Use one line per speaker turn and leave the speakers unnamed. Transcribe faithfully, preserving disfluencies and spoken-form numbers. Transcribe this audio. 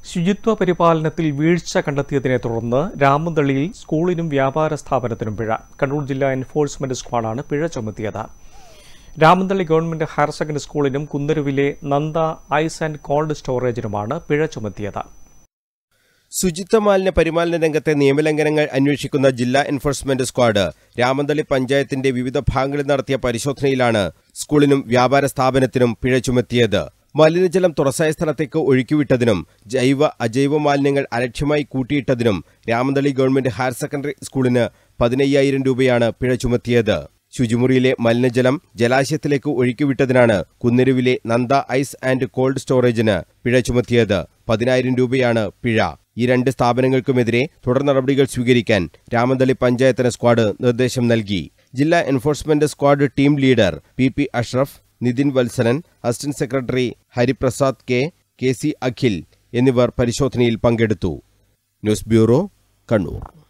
ശുചിത്വ പരിപാലനത്തിൽ വീഴ്ച കണ്ടെത്തിയതിനെ തുടർന്ന് രാമന്തളിയിൽ സ്കൂളിനും വ്യാപാര സ്ഥാപനത്തിനും പിഴ. കണ്ണൂർ ജില്ലാ എൻഫോഴ്സ്മെന്റ് സ്ക്വാഡാണ് പിഴ ചുമത്തിയത്. രാമന്തളി ഗവൺമെന്റ് ഹയർ സെക്കൻഡറി സ്കൂളിനും കുന്നരുവിലെ നന്ദ ഐസ് ആൻഡ് കോൾഡ് സ്റ്റോറേജിനുമാണ് പിഴ ചുമത്തിയത്.
ശുചിത്വ മാലിന്യ പരിപാലന രംഗത്തെ നിയമലംഘനങ്ങൾ അന്വേഷിക്കുന്ന ജില്ലാ എൻഫോഴ്സ്മെന്റ് സ്ക്വാഡ് രാമന്തളി പഞ്ചായത്തിന്റെ വിവിധ ഭാഗങ്ങളിൽ നടത്തിയ പരിശോധനയിലാണ് സ്കൂളിനും വ്യാപാര സ്ഥാപനത്തിനും പിഴ ചുമത്തിയത്. മലിനജലം തുറസായ സ്ഥലത്തേക്ക് ഒഴുക്കിവിട്ടതിനും ജൈവ അജൈവ മാലിന്യങ്ങൾ അലക്ഷ്യമായി കൂട്ടിയിട്ടതിനും രാമന്തളി ഗവൺമെന്റ് ഹയർ സെക്കൻഡറി സ്കൂളിന് പതിനയ്യായിരം രൂപയാണ് പിഴ ചുമത്തിയത്. ശുചിമുറിയിലെ മലിനജലം ജലാശയത്തിലേക്ക് ഒഴുക്കിവിട്ടതിനാണ് കുന്നരുവിലെ നന്ദ ഐസ് ആൻഡ് കോൾഡ് സ്റ്റോറേജിന് പിഴ ചുമത്തിയത്. പതിനായിരം രൂപയാണ് പിഴ. ഈ രണ്ട് സ്ഥാപനങ്ങൾക്കുമെതിരെ തുടർ നടപടികൾ സ്വീകരിക്കാൻ രാമന്തളി പഞ്ചായത്തിന് സ്ക്വാഡ് നിർദ്ദേശം നൽകി. ജില്ലാ enforcement squad team leader P P Ashraf, Nithin Valsanan, assistant secretary Hariprasad K, K C Akhil എന്നിവർ പരിശോധനയിൽ പങ്കെടുത്തു. News bureau, Kannur.